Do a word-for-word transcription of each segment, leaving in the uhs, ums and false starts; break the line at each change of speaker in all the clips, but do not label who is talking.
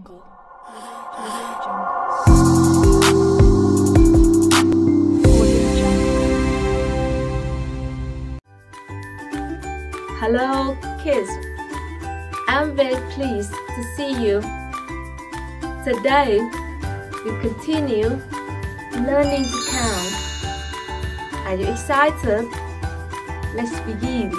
Jungle. Audio Jungle. Audio Jungle.
Hello, kids. I'm very pleased to see you. Today, we continue learning to count. Are you excited? Let's begin.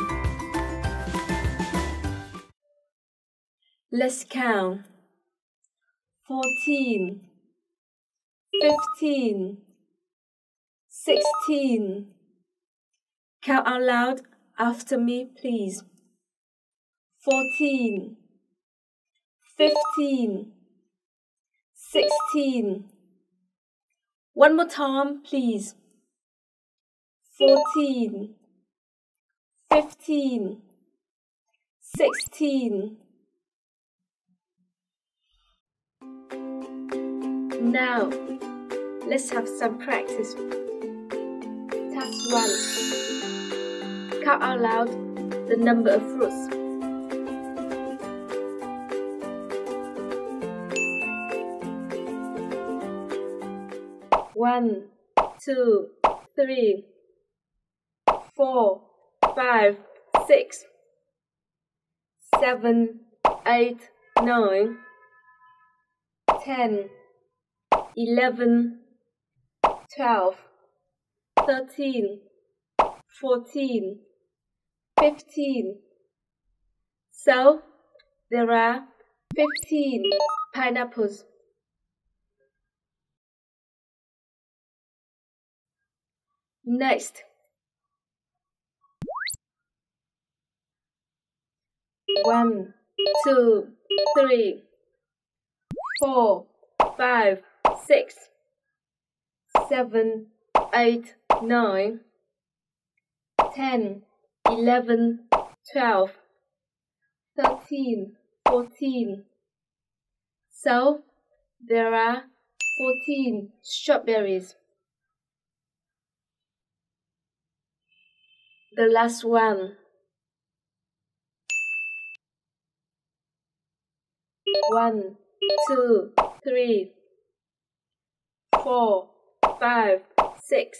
Let's count. Fourteen, fifteen, sixteen. Count out loud after me, please. Fourteen, fifteen, sixteen. One more time, please. Fourteen, fifteen, sixteen. Now, let's have some practice. Task one. Count out loud the number of fruits. One, two, three, four, five, six, seven, eight, nine, ten, eleven, twelve, thirteen, fourteen, fifteen. So, there are fifteen pineapples. Next, one, two, three, four, five, six, seven, eight, nine, ten, eleven, twelve, thirteen, fourteen. So, there are fourteen strawberries. The last one. One, two, three, four, five, six,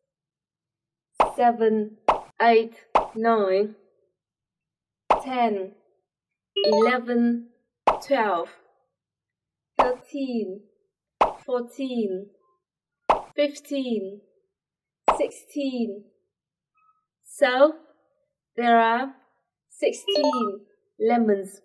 seven, eight, nine, ten, eleven, twelve, thirteen, fourteen, fifteen, sixteen. So, there are sixteen lemons.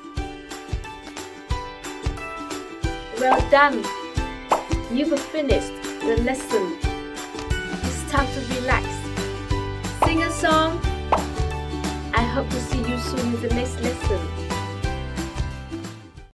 Well done! You've finished the lesson. It's time to relax. Sing a song. I hope to see you soon in the next lesson.